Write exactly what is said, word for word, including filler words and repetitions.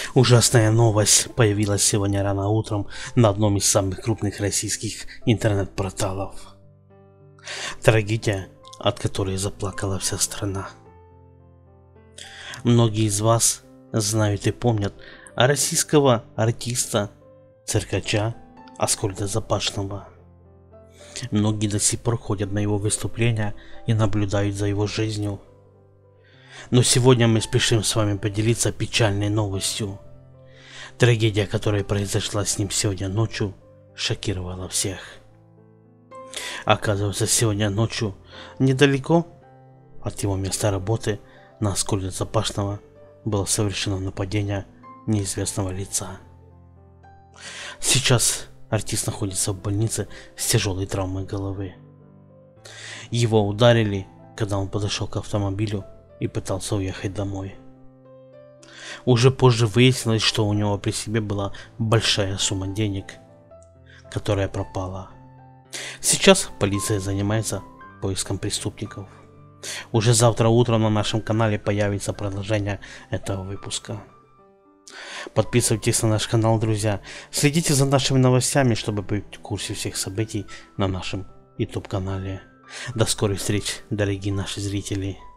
Ужасная новость появилась сегодня рано утром на одном из самых крупных российских интернет-порталов. Трагедия, от которой заплакала вся страна. Многие из вас знают и помнят о российского артиста, циркача Аскольда Запашного. Многие до сих пор ходят на его выступления и наблюдают за его жизнью. Но сегодня мы спешим с вами поделиться печальной новостью. Трагедия, которая произошла с ним сегодня ночью, шокировала всех. Оказывается, сегодня ночью, недалеко от его места работы, на Аскольда Запашного было совершено нападение неизвестного лица. Сейчас артист находится в больнице с тяжелой травмой головы. Его ударили, когда он подошел к автомобилю и пытался уехать домой. Уже позже выяснилось, что у него при себе была большая сумма денег, которая пропала. Сейчас полиция занимается поиском преступников. Уже завтра утром на нашем канале появится продолжение этого выпуска. Подписывайтесь на наш канал, друзья. Следите за нашими новостями, чтобы быть в курсе всех событий на нашем YouTube канале. До скорых встреч, дорогие наши зрители.